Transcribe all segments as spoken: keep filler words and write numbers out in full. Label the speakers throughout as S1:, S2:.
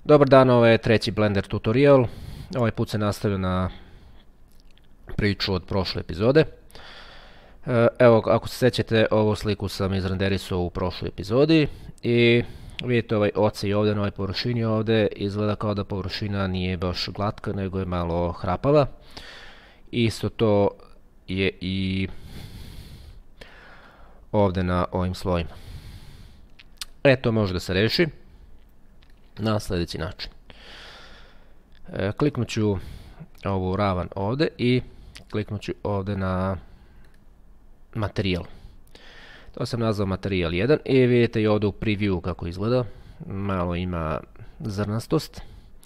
S1: Dobar dan, ovo je treći Blender tutorial. Ovaj put se nastavlja na priču od prošle epizode. Evo, ako se sjećate, ovu sliku sam izrenderisao u prošloj epizodi i vidite ovaj oci ovdje na ovoj površini ovdje izgleda kao da površina nije baš glatka, nego je malo hrapava. Isto to je i ovdje na ovim slojima. E, to može da se reši na sljedeći način. E, kliknut ću ovu ravan ovdje i kliknut ću ovdje na materijal. To sam nazvao materijal jedan i vidite i ovdje u preview kako izgleda. Malo ima zrnastost.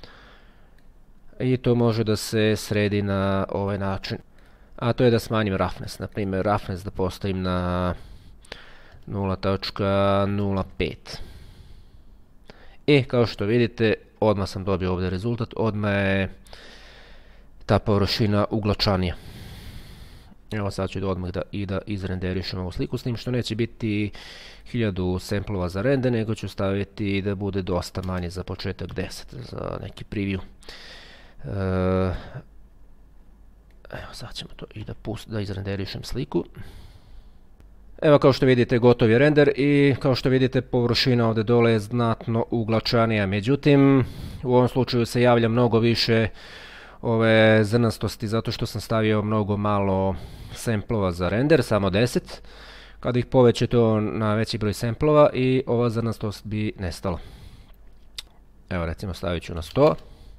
S1: I to može da se sredi na ovaj način. A to je da smanjim roughness. Na primjer, roughness da postavim na nula tačka nula pet. I kao što vidite, odmah sam dobio ovdje rezultat, odmah je ta površina uglačanija. Evo sad ću odmah da, i da izrenderišem ovu sliku, s tim što neće biti hiljadu samplova za render, nego ću staviti da bude dosta manje za početak, deset za neki preview. E, evo sad ćemo to i da, pust, da izrenderišem sliku. Evo, kao što vidite, gotov je render i kao što vidite, površina ovdje dole je znatno uglačanija. Međutim, u ovom slučaju se javlja mnogo više ove zrnastosti zato što sam stavio mnogo malo samplova za render, samo deset. Kad ih poveće to na veći broj samplova i ova zrnastost bi nestala. Evo, recimo stavit ću na sto.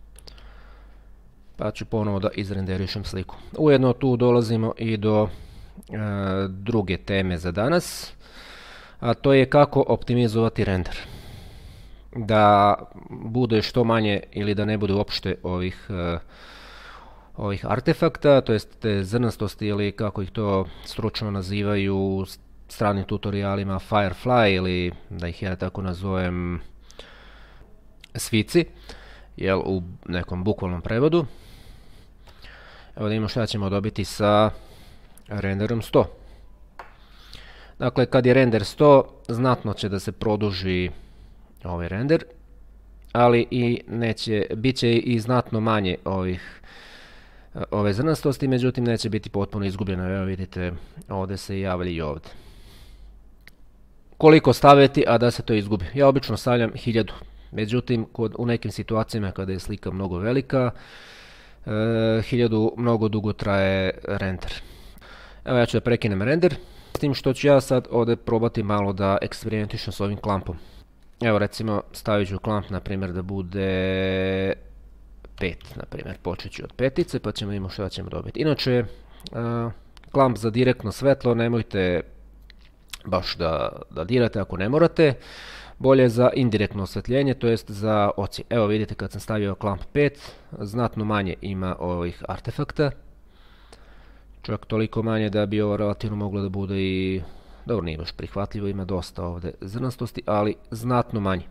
S1: Pa ću ponovo da izrenderišem sliku. Ujedno tu dolazimo i do e, druge teme za danas, a to je kako optimizovati render. Da bude što manje ili da ne bude uopšte ovih, e, ovih artefakta, to jest te zrnastosti ili kako ih to stručno nazivaju u stranim tutorialima Firefly ili da ih ja tako nazovem svici, jel, u nekom bukvalnom prevodu. Evo da imamo šta ćemo dobiti sa renderom sto. Dakle, kad je render sto, znatno će da se produži ovaj render, ali i neće, bit će i znatno manje ovih, ove zrnastosti, međutim neće biti potpuno izgubljeno. Evo vidite, ovdje se javlja i ovdje. Koliko staviti, a da se to izgubi? Ja obično stavljam hiljadu. Međutim, kod, u nekim situacijama kada je slika mnogo velika, e, hiljadu mnogo dugo traje render. Evo ja ću da prekinem render, s tim što ću ja sad ovdje probati malo da eksperimentišem s ovim klampom. Evo recimo stavit ću klamp na primjer da bude pet, na primjer počet ću od petice pa ćemo imati što ćemo dobiti. Inače, e, klamp za direktno svetlo nemojte baš da, da dirate ako ne morate. Bolje za indirektno osvetljenje, to jest za oci. Evo vidite kad sam stavio klamp pet, znatno manje ima ovih artefakta. Čak toliko manje da bi ovo relativno moglo da bude i, dobro, nije baš prihvatljivo, ima dosta ovdje zrnastosti, ali znatno manje.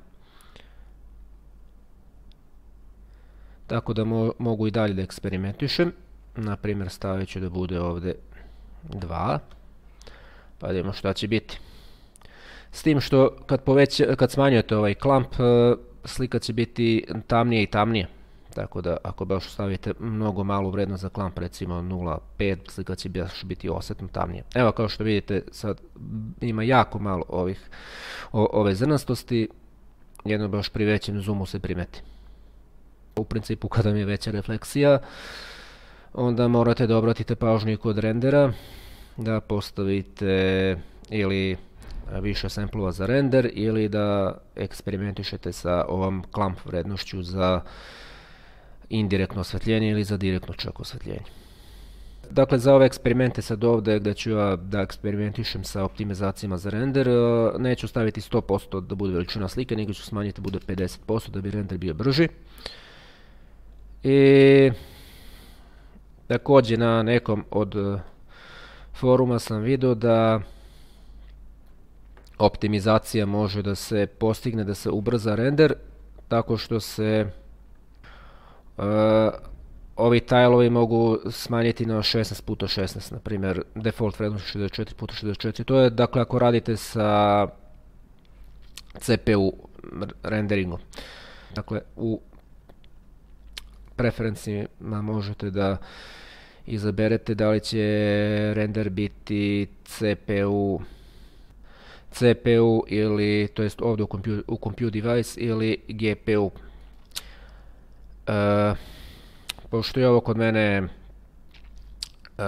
S1: Tako da mo mogu i dalje da eksperimentišem. Naprimjer stavit ću da bude ovdje dva, pa da vidimo šta će biti. S tim što kad, poveća, kad smanjujete ovaj klamp, slika će biti tamnije i tamnije. Tako da ako baš stavite mnogo malu vrednost za klamp, recimo nula zarez pet, slika će baš biti osjetno tamnije. Evo kao što vidite, sad ima jako malo ovih, o, ove zrnastosti, jedno baš pri većem zoomu se primeti. U principu kada mi je veća refleksija, onda morate da obratite pažnju kod rendera, da postavite ili više samplova za render ili da eksperimentišete sa ovom klamp vrednošću za indirektno osvetljenje ili za direktno čak osvetljenje. Dakle, za ove eksperimente sad ovdje gdje ću ja da eksperimentišem sa optimizacijama za render, neću staviti sto posto da bude veličina slike, nego ću smanjiti da bude pedeset posto da bi render bio brži. I također na nekom od foruma sam vidio da optimizacija može da se postigne, da se ubrza render, tako što se uh, ovi tileovi mogu smanjiti na šesnaest puta šesnaest, na primjer default vrednost šezdeset četiri puta šezdeset četiri. To je, dakle, ako radite sa C P U renderingom. Dakle, u preferencima možete da izaberete da li će render biti C P U C P U ili, to jest ovdje u compute, u compute device ili G P U. E, pošto je ovo kod mene uh,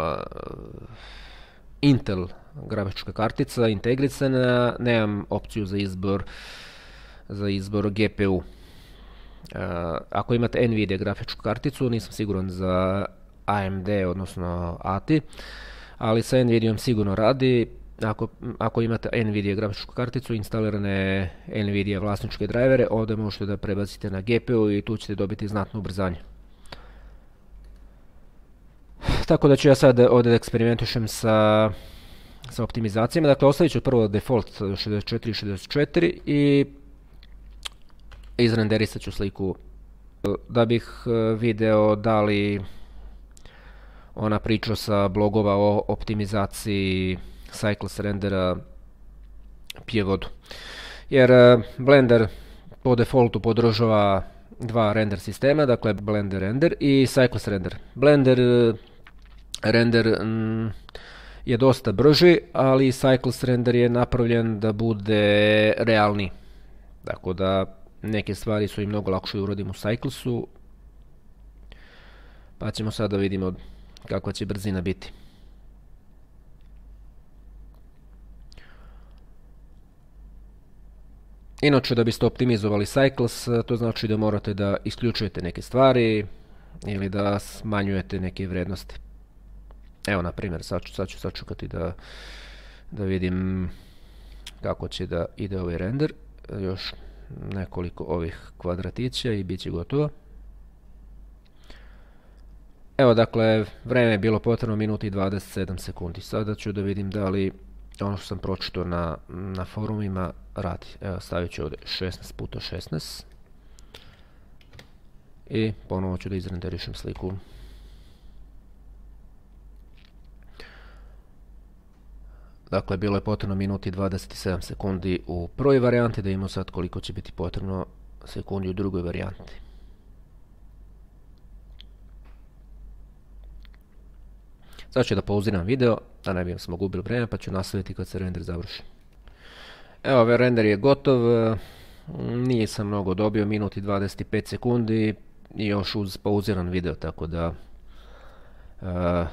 S1: Intel grafička kartica integrisana, nemam opciju za izbor za izbor G P U. Uh, ako imate Nvidia grafičku karticu, nisam siguran za A M D, odnosno A T I, ali sa Nvidiom sigurno radi. Ako, ako imate Nvidia grafičku karticu, instalirane Nvidia vlasničke drivere, ovdje možete da prebacite na G P U i tu ćete dobiti znatno ubrzanje. Tako da ću ja sad ovdje da eksperimentišem sa, sa optimizacijama. Dakle, ostavit ću prvo default šezdeset četiri šezdeset četiri i izrenderisat ću sliku da bih video da li ona priča sa blogova o optimizaciji cycles rendera pije vodu. Jer Blender po defaultu podržava dva render sistema, dakle Blender render i cycles render. Blender render mm, je dosta brži, ali cycles render je napravljen da bude realni. Tako da neke stvari su i mnogo lakše uradimo u cyclesu. Pa ćemo sad da vidimo kakva će brzina biti. Inače, da biste optimizovali cycles, to znači da morate da isključujete neke stvari ili da smanjujete neke vrednosti. Evo, na primjer, sad ću, sad ću sačekati da, da vidim kako će da ide ovaj render. Još nekoliko ovih kvadratića i bit će gotovo. Evo, dakle, vreme je bilo potrebno minut i dvadeset sedam sekundi. Sada ću da vidim da li ono što sam pročitao na, na forumima radi. Evo, stavit ću ovdje šesnaest puta šesnaest i ponovo ću da izrenderišem sliku. Dakle, bilo je potrebno minut i dvadeset sedam sekundi u prvoj varijanti, da imamo sad koliko će biti potrebno sekundi u drugoj varijanti. Sad ću da pauziram video, da ne bi smo gubili vreme, pa ću nastaviti kad se render završi. Evo, ovaj render je gotov, nije sam mnogo dobio, minut i dvadeset pet sekundi i još uz pauziran video, tako da uh,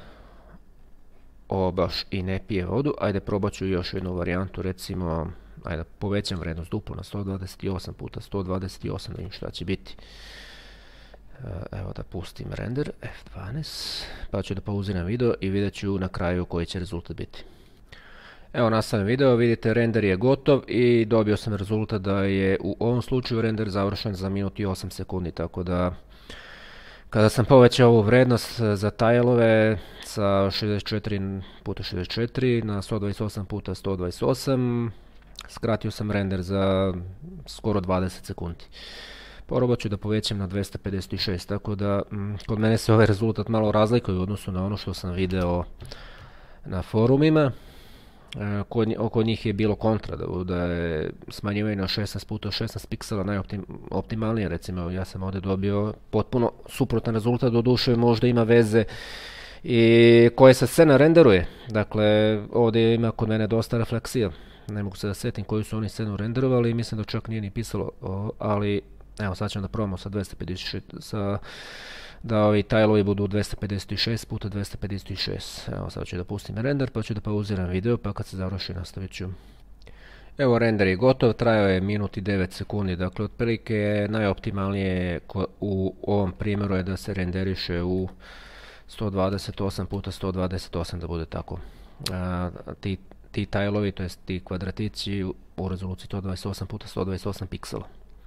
S1: ovo baš i ne pije vodu. Ajde, probat ću još jednu varijantu, recimo, ajde, povećam vrednost duplo na sto dvadeset osam puta sto dvadeset osam, da vidim šta će biti. Evo, da pustim render F dvanaest, pa ću da pauziram video i vidjet ću na kraju koji će rezultat biti. Evo, nastavim video, vidite render je gotov i dobio sam rezultat da je u ovom slučaju render završen za minut i osam sekundi, tako da kada sam povećao ovu vrednost za tajlove sa šezdeset četiri puta šezdeset četiri na sto dvadeset osam puta sto dvadeset osam, skratio sam render za skoro dvadeset sekundi. Probat ću da povećam na dvesta pedeset šest, tako da m, kod mene se ovaj rezultat malo razlikuje u odnosu na ono što sam video na forumima. E, kod, oko njih je bilo kontra, da, da je smanjivanje na šesnaest puta šesnaest piksela najoptimalnije. Recimo, ja sam ovdje dobio potpuno suprotan rezultat, doduše možda ima veze i koje se scena renderuje. Dakle, ovdje ima kod mene dosta refleksija. Ne mogu se da setim koju su oni scenu renderovali, mislim da čak nije ni pisalo, o, ali evo, sad ćemo da probamo sa dvesta pedeset šest, sa, da ovi tajlovi budu dvesta pedeset šest puta dvesta pedeset šest. Evo, sad ću da pustim render, pa ću da pauziram video, pa kad se završi nastavit ću. Evo, render je gotov, trajao je minut i devet sekundi, dakle, otprilike najoptimalnije u ovom primjeru je da se renderiše u sto dvadeset osam puta sto dvadeset osam, da bude tako. A, ti, ti tajlovi, to jest ti kvadratići u rezoluciji sto dvadeset osam puta sto dvadeset osam piksela.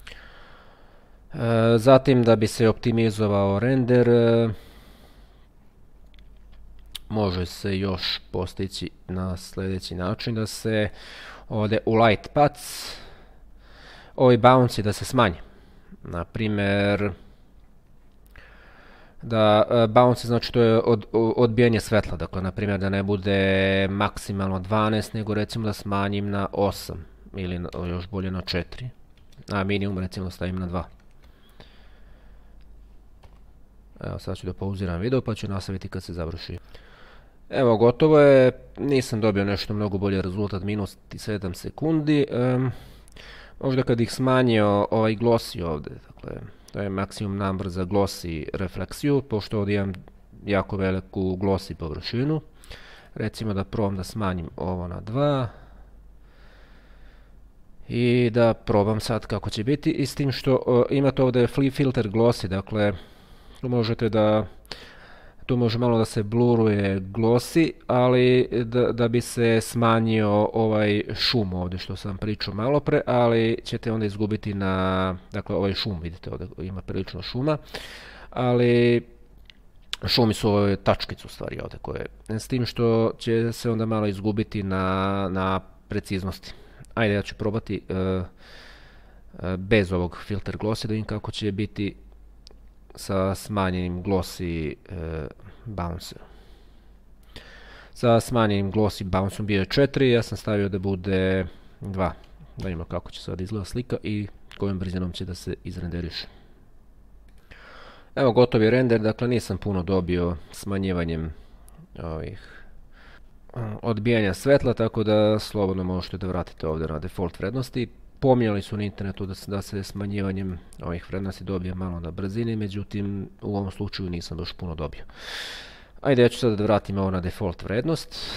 S1: E, zatim, da bi se optimizovao render, e, može se još postići na sljedeći način, da se ovdje u light paths ovi bounce da se smanje. Na primjer, da e, bounce znači to je od, odbijanje svetla, dakle na primjer da ne bude maksimalno dvanaest, nego recimo da smanjim na osam ili na, još bolje na četiri. a minimum recimo stavim na dva. Evo sad ću da pauziram video pa ću nastaviti kad se završi. Evo gotovo je, nisam dobio nešto mnogo bolji rezultat, minus sedam sekundi. Um, možda kad ih smanjio ovaj glossy ovdje, dakle to je maksimum number za glossy refleksiju, pošto ovdje imam jako veliku glossy površinu. Recimo da probam da smanjim ovo na dva. I da probam sad kako će biti, i s tim što uh, imate ovdje filter glossy, dakle tu možete da tu može malo da se bluruje glossy, ali da, da bi se smanjio ovaj šum ovdje što sam pričao malo pre, ali ćete onda izgubiti na, dakle ovaj šum, vidite ovdje ima prilično šuma, ali šumi su ove tačkice u stvari ovdje koje, s tim što će se onda malo izgubiti na, na preciznosti. Ajde, ja ću probati uh, uh, bez ovog filter glossy da vidim kako će biti sa smanjenim glossy uh, bounce. Sa smanjenim glossy bounceom bio je četiri, ja sam stavio da bude dva. Da vidimo kako će sad izgleda slika i kojom brzinom će da se izrenderiše. Evo gotov je render, dakle nisam puno dobio smanjivanjem ovih odbijanja svetla, tako da slobodno možete da vratite ovdje na default vrednosti. Pomijeli su na internetu da se, da se smanjivanjem ovih vrednosti dobije malo na brzini, međutim u ovom slučaju nisam baš puno dobio. Ajde, ja ću sada da vratim ovo na default vrednost.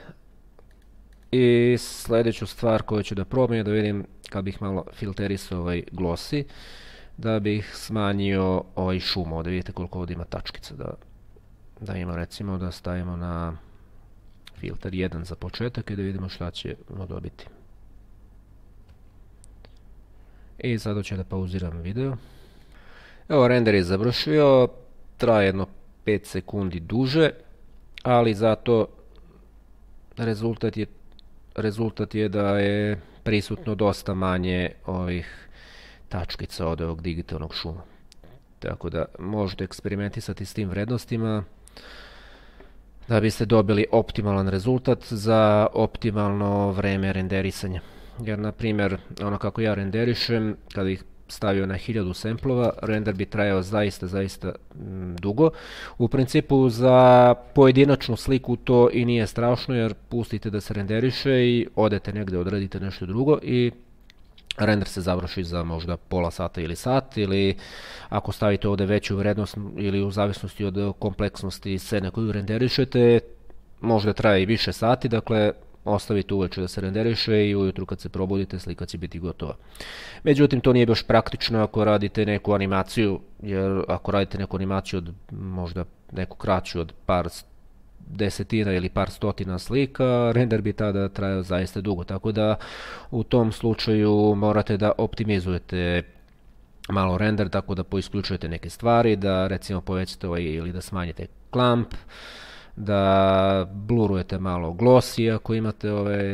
S1: I sljedeću stvar koju ću da probam je da vidim kad bih malo filterisao ovaj glossy, da bih smanjio ovaj šum. Ovdje vidite koliko ovdje ima tačkica, da, da ima recimo da stavimo na filter jedan za početak i da vidimo šta ćemo dobiti. I sada ću da pauziram video. Evo, render je završio, traje jedno pet sekundi duže, ali zato rezultat je, rezultat je da je prisutno dosta manje ovih tačkica od ovog digitalnog šuma. Tako da možete eksperimentisati s tim vrednostima da biste dobili optimalan rezultat za optimalno vreme renderisanja. Jer, na primjer, ono kako ja renderišem, kada ih stavio na hiljadu semplova, render bi trajao zaista, zaista m, dugo. U principu za pojedinačnu sliku to i nije strašno, jer pustite da se renderiše i odete negdje, odradite nešto drugo i render se završi za možda pola sata ili sat, ili ako stavite ovdje veću vrednost ili u zavisnosti od kompleksnosti scene koju renderišete, možda traje i više sati, dakle ostavite uveče da se renderiše i ujutru kad se probudite slika će biti gotova. Međutim, to nije baš praktično ako radite neku animaciju, jer ako radite neku animaciju od možda neku kraću od par desetina ili par stotina slika, render bi tada trajao zaista dugo, tako da u tom slučaju morate da optimizujete malo render, tako da poisključujete neke stvari, da recimo povećate ovaj ili da smanjite clamp, da blurujete malo glossy ako imate ove,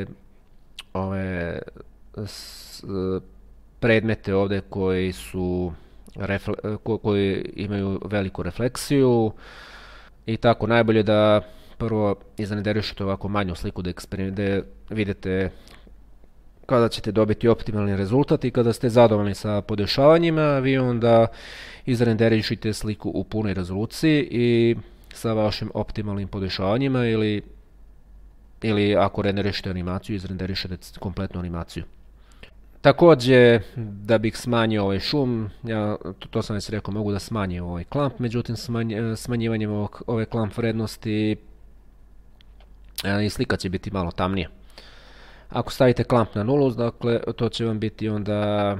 S1: ove s, predmete ovdje koji su refle, ko, koji imaju veliku refleksiju i tako. Najbolje da prvo izrenderišete ovako manju sliku da, da vidite kada ćete dobiti optimalni rezultat i kada ste zadovoljni sa podešavanjima, vi onda izrenderišite sliku u punoj rezoluciji i sa vašim optimalnim podešavanjima, ili, ili ako renderišete animaciju, izrenderišete kompletnu animaciju. Također, da bih smanjio ovaj šum, ja, to, to sam već rekao, mogu da smanjim ovaj clamp, međutim smanj, smanjivanjem ovog, ove clamp vrednosti e, i slika će biti malo tamnija. Ako stavite clamp na nulu, dakle, to će vam biti onda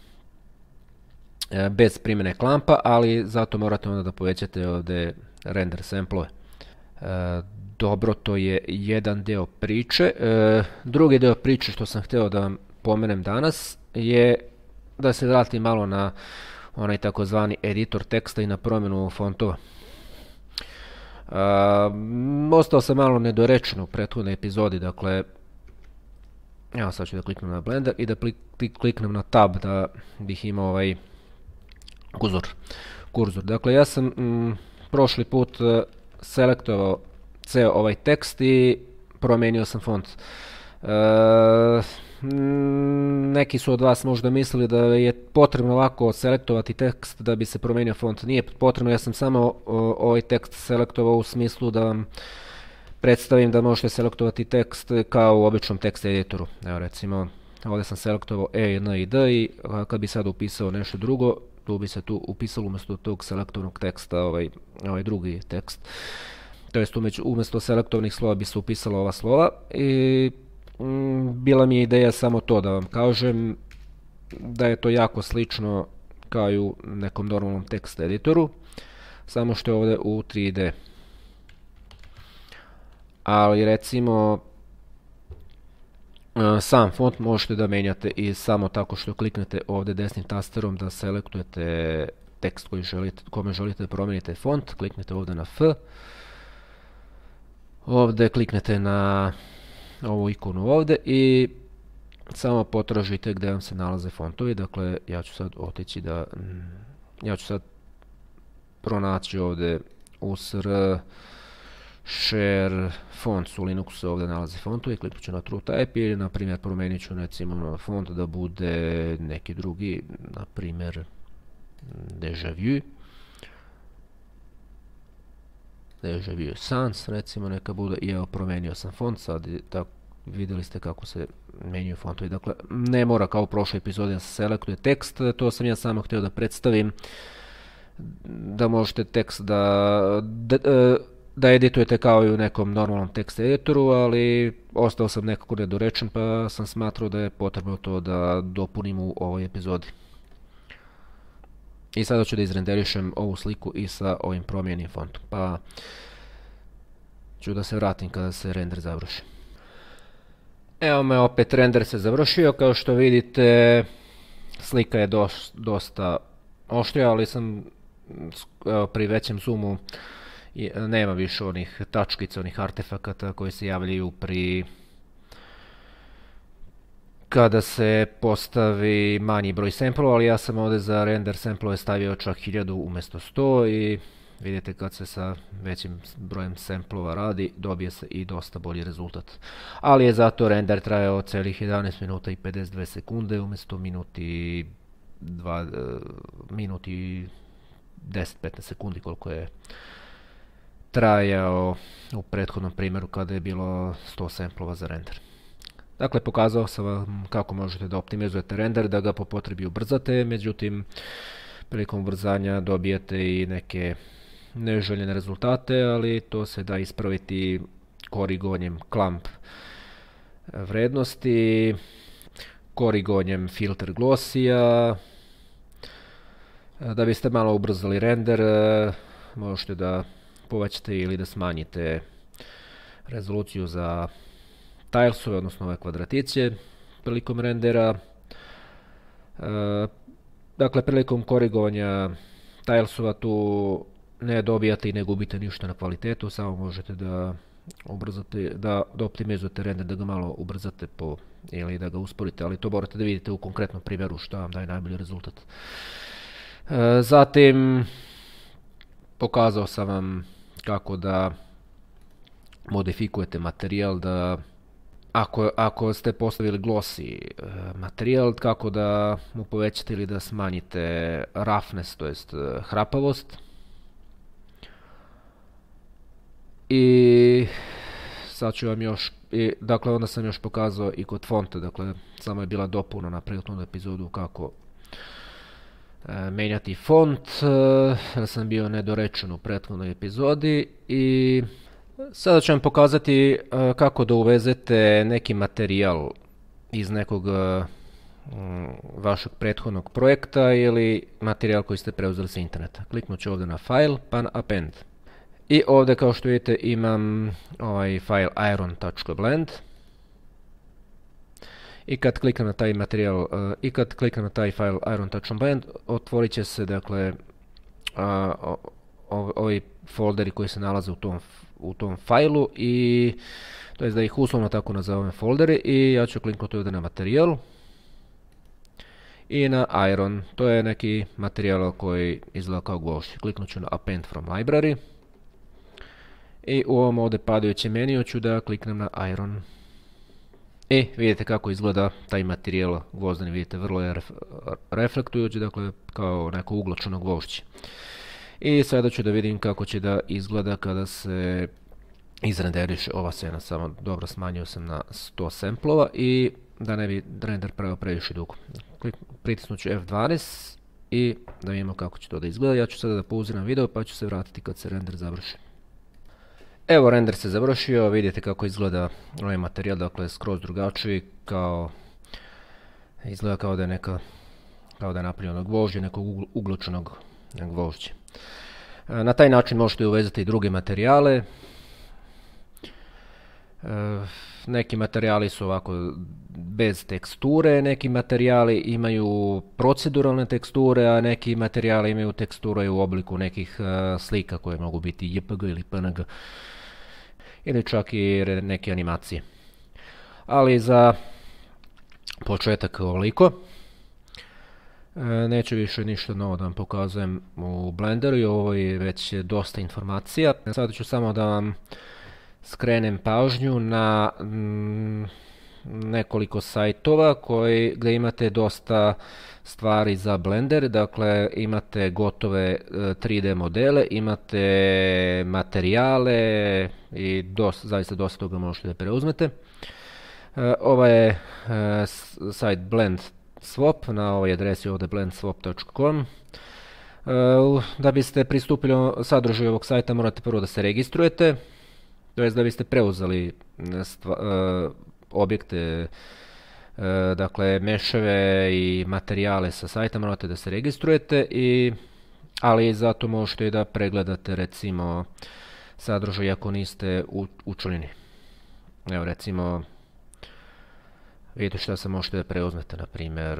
S1: e, bez primjene clampa, ali zato morate onda da povećate ovdje render sample. E, dobro, to je jedan deo priče. E, drugi deo priče što sam htio da vam pomenem danas je da se vratim malo na onaj takozvani editor teksta i na promjenu fontova. E, ostao sam malo nedorečen u prethodnoj epizodi, dakle, evo sad ću da kliknem na Blender i da kliknem na Tab da bih imao ovaj kurzor. kurzor. Dakle, ja sam mm, prošli put uh, selektovao ceo ovaj tekst i promijenio sam font. Uh, neki su od vas možda mislili da je potrebno lako selektovati tekst da bi se promijenio font. Nije potrebno, ja sam samo ovaj tekst selektovao u smislu da vam predstavim da možete selektovati tekst kao u običnom tekst editoru. Evo recimo, ovdje sam selektovao E, N i D i kad bi sad upisao nešto drugo, tu bi se tu upisalo umjesto tog selektovnog teksta ovaj, ovaj drugi tekst. To jest umjesto selektovnih slova bi se upisala ova slova i mm, bila mi je ideja samo to da vam kažem da je to jako slično kao i u nekom normalnom tekst editoru, samo što je ovdje u tri D. Ali recimo sam font možete da menjate i samo tako što kliknete ovdje desnim tasterom da selektujete tekst koji želite, kome želite da promijenite font, kliknete ovdje na F. Ovdje kliknete na ovu ikonu ovdje i samo potražite gdje vam se nalaze fontovi. Dakle, ja ću sad otići da, ja ću sad pronaći ovdje U S R, Share, Fonts, u Linuxu ovdje nalaze fontovi, kliknut ću na True Type ili na primjer promijenit ću recimo na font da bude neki drugi, na primjer Deja Vu. Deja Vu Sans, recimo neka bude, i evo promijenio sam font, sad tako, vidjeli ste kako se menjaju fontovi. Dakle, ne mora kao u prošloj epizodi da se selektuje tekst, to sam ja samo htio da predstavim, da možete tekst da, da, da editujete kao i u nekom normalnom tekst editoru, ali ostao sam nekako nedorečen pa sam smatrao da je potrebno to da dopunim u ovoj epizodi. I sada ću da izrenderišem ovu sliku i sa ovim promijenjenim fontom, pa ću da se vratim kada se render završi. Evo me, opet render se završio, kao što vidite slika je dosta oštrija, ali sam evo, pri većem zoomu nema više onih tačkica, onih artefakata koji se javljaju pri kada se postavi manji broj samplova, ali ja sam ovdje za render samplove stavio čak hiljadu umjesto sto i vidite kad se sa većim brojem samplova radi, dobije se i dosta bolji rezultat. Ali je zato render trajao celih jedanaest minuta i pedeset dve sekunde umjesto minuti dva, minuti deset do petnaest sekundi koliko je trajao u prethodnom primjeru kada je bilo sto samplova za render. Dakle, pokazao sam vam kako možete da optimizujete render, da ga po potrebi ubrzate, međutim, prilikom ubrzanja dobijete i neke neželjene rezultate, ali to se da ispraviti korigovanjem clamp vrednosti, korigovanjem filter glossija. Da biste malo ubrzali render, možete da povećate ili da smanjite rezoluciju za tilesove, odnosno ove kvadratiće prilikom rendera. E, dakle, prilikom korigovanja tilesova tu ne dobijate i ne gubite ništa na kvalitetu, samo možete da ubrzate, da, da optimizujete render, da ga malo ubrzate po, ili da ga usporite, ali to morate da vidite u konkretnom primjeru šta vam daje najbolji rezultat. E, zatim, pokazao sam vam kako da modifikujete materijal, da Ako, ako ste postavili glossy e, materijal, kako da mu povećate ili da smanjite roughness, to jest e, hrapavost. I sad ću vam još, i, dakle onda sam još pokazao i kod fonta, dakle samo je bila dopuna na prethodnu epizodu kako e, menjati font, e, da sam bio nedorečen u prethodnoj epizodi i sada ću vam pokazati uh, kako da uvezete neki materijal iz nekog uh, vašeg prethodnog projekta ili materijal koji ste preuzeli sa interneta. Kliknut ću ovdje na File, pa na Append. I ovdje kao što vidite imam ovaj file iron.blend. I kad klikam na taj materijal, uh, i kad klikam na taj file iron.blend, otvorit će se dakle uh, ovi folderi koji se nalaze u tom u tom failu, i to je da ih uslovno tako nazovem folderi, i ja ću kliknuti ovdje na materijal i na iron, to je neki materijal koji izgleda kao gvožđ. Kliknut ću na Append from Library i u ovom ovdje padajućem meniju ću da kliknem na iron I vidite kako izgleda taj materijal gvozdeni, vidite vrlo je ref, reflektujući, dakle kao neko uglačeno gvožđe. I sada ću da vidim kako će da izgleda kada se izrenderiše ova scena, samo dobro smanjio sam na sto samplova i da ne bi render pravio previše dugo. Pritisnut ću F dvanaest i da vidimo kako će to da izgleda. Ja ću sada da pauziram video pa ću se vratiti kad se render završi. Evo, render se završio, vidite kako izgleda ovaj materijal, dakle skroz drugačiji, kao izgleda kao da je neka kao da je napravljeno gvožđe, nekog uglačenog gvožđe. Na taj način možete uvezati i druge materijale. Neki materijali su ovako bez teksture, neki materijali imaju proceduralne teksture, a neki materijali imaju teksture u obliku nekih slika koje mogu biti J P G ili P N G ili čak i neke animacije. Ali za početak ovoliko. Neću više ništa novo da vam pokazujem u Blenderu, i ovo je već dosta informacija. Sada ću samo da vam skrenem pažnju na mm, nekoliko sajtova koji, gdje imate dosta stvari za Blender, dakle imate gotove tri D modele, imate materijale i dosta, zaista dosta toga možete da preuzmete. Ovo je sajt Blend Swap, na ovoj adresi ovdje blend swap dot com. Da biste pristupili sadržaju ovog sajta morate prvo da se registrujete, to jest da biste preuzeli objekte, dakle meševe i materijale sa sajta morate da se registrujete, i, ali zato možete i da pregledate recimo sadržaj ako niste u učlanjeni. Evo recimo vidite šta se možete da preuzmete, na primjer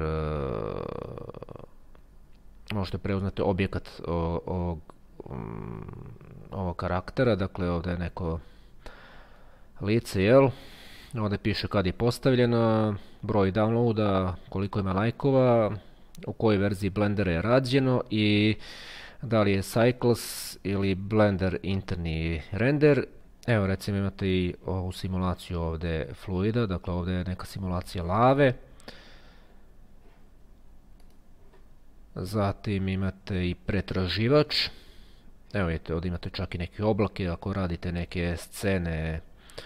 S1: možete preuzmeti objekat ovog, ovog karaktera, dakle ovdje je neko lice, jel? Ovdje piše kad je postavljeno, broj downloada, koliko ima lajkova, u kojoj verziji Blendera je rađeno i da li je Cycles ili Blender interni render. Evo recimo imate i ovu simulaciju ovdje fluida, dakle ovdje je neka simulacija lave. Zatim imate i pretraživač. Evo vidite, ovdje imate čak i neke oblake ako radite neke scene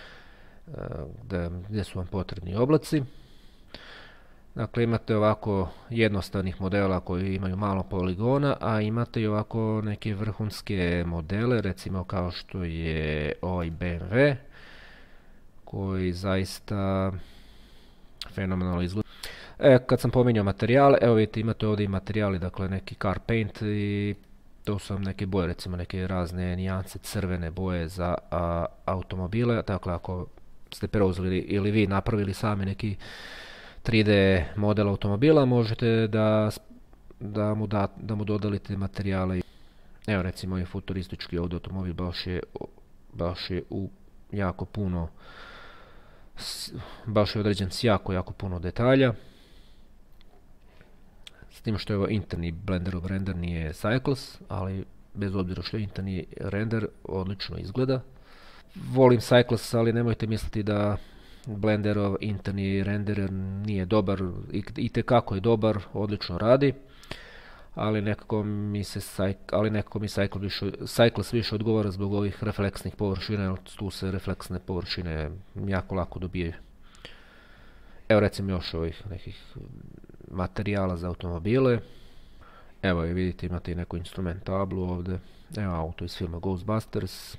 S1: gdje su vam potrebni oblaci. Dakle imate ovako jednostavnih modela koji imaju malo poligona, a imate i ovako neke vrhunske modele, recimo kao što je ovaj B M W, koji zaista fenomenalno izgleda. E, kad sam pominjao materijale, evo vidite imate ovdje i materijali, dakle neki car paint, i to su vam neke boje, recimo neke razne nijance crvene boje za a, automobile. Dakle ako ste preuzeli ili vi napravili sami neki tri D model automobila, možete da, da, mu, da, da mu dodalite materijale. Evo recimo ovaj futuristički ovdje automobil baš je, baš je u jako puno, baš je određen s jako, jako puno detalja. S tim što je ovo interni Blenderov render, nije Cycles, ali bez obzira što je interni render, odlično izgleda. Volim Cycles, ali nemojte misliti da Blenderov interni render nije dobar, itekako je dobar, odlično radi, ali nekako mi se ali nekako mi Cycles više, Cycles više odgovara zbog ovih refleksnih površina, jer tu se refleksne površine jako lako dobijaju. Evo recimo još ovih nekih materijala za automobile. Evo i vidite imate i neku instrument tablu ovdje. Evo auto iz filma Ghostbusters.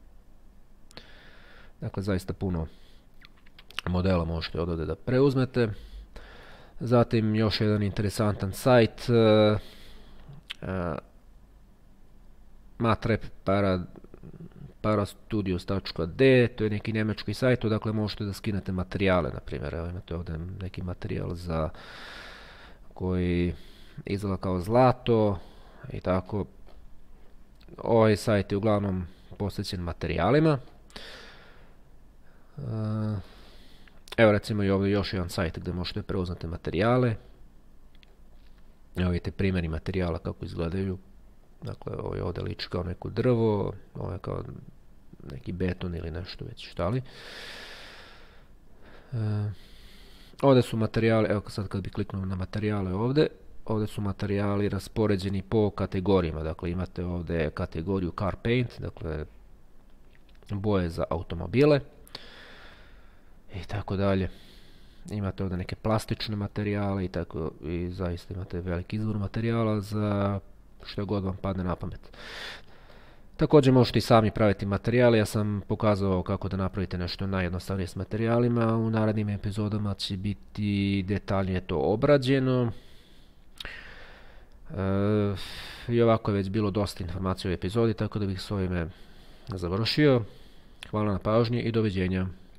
S1: Dakle zaista puno modela možete odavde da preuzmete. Zatim još jedan interesantan sajt, uh, uh, matrep para, parastudios dot d, to je neki njemački sajt, dakle možete da skinete materijale, na primjer, evo imate ovdje neki materijal za koji izgleda kao zlato i tako. Ovaj sajt je uglavnom posvećen materijalima. Uh, Evo recimo i ovdje još jedan sajt gdje možete preuzeti materijale. Evo vidite primjeri materijala kako izgledaju. Dakle ovo je ovdje liči kao neko drvo, ovo je kao neki beton ili nešto već, šta li. E, Ovdje su materijali, evo sad kad bi kliknuo na materijale ovdje, ovdje su materijali raspoređeni po kategorijama, dakle imate ovdje kategoriju Car Paint, dakle boje za automobile i tako dalje. Imate ovdje neke plastične materijale i tako, i zaista imate veliki izvor materijala za što god vam padne na pamet. Također možete i sami praviti materijale, ja sam pokazao kako da napravite nešto najjednostavnije s materijalima, u narednim epizodama će biti detaljnije to obrađeno. E, I ovako je već bilo dosta informacija u epizodi, tako da bih s ovime završio. Hvala na pažnji i doviđenja.